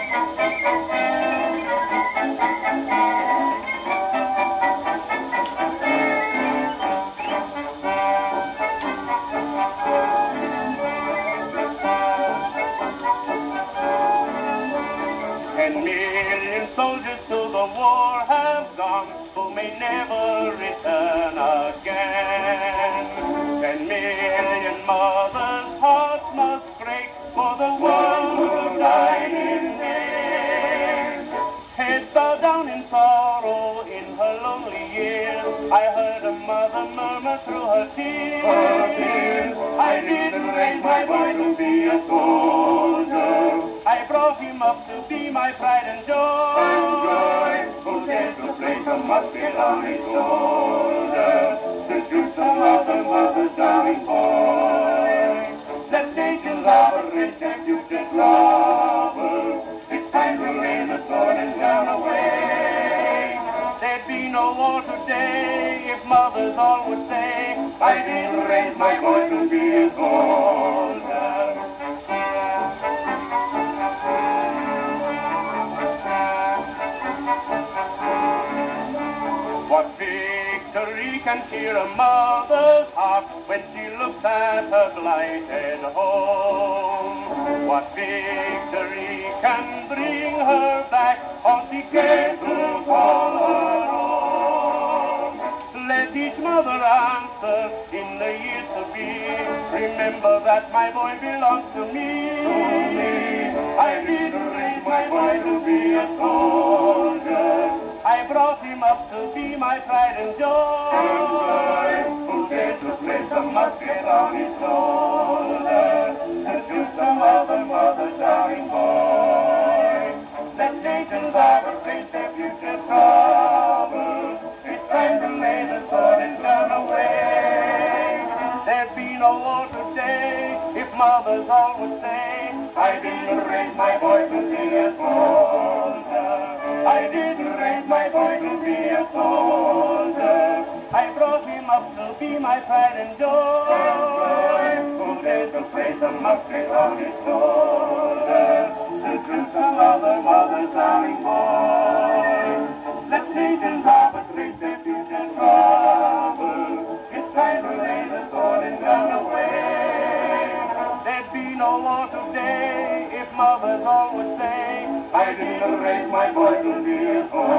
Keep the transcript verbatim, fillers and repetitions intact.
Ten million soldiers to the war have gone, who may never return again. Ten million mothers' hearts must break for the one who died in vain. Head bowed down in sorrow in her lonely years, I heard a mother murmur through her tears, her tears. I didn't raise my boy to be a soldier, I brought him up to be my pride and joy. And joy, who dared to place a musket on his shoulder, to shoot some other mother's darling boy. Let nations operate their future trouble, it's time to lay the sword and gun away. There'd be no war today if mothers all would say, I didn't raise my boy to be a soldier. What victory can cheer a mother's heart when she looks at her blighted home? What victory can bring her back on she came to call her home? Let each mother answer in the years to be, remember that my boy belongs to me. To me. I didn't raise my boy to be a soldier, I brought him up to be my pride and joy. And joy, who dared to place a musket on his shoulder, to shoot some other mother's darling boy. Let nations arbitrate their future trouble, it's time to lay the sword and gun away. There'd be no war today if mothers all would say, I didn't raise my boy to be a soldier, I didn't raise my boy to be a soldier, I brought him up to be my pride and joy. Who dared to place a musket on his shoulder, to shoot some other mother's darling boy. Let nations arbitrate their future trouble, it's time to lay the sword and gun away. There'd be no war today if mothers all would say, I didn't raise my boy to be a soldier.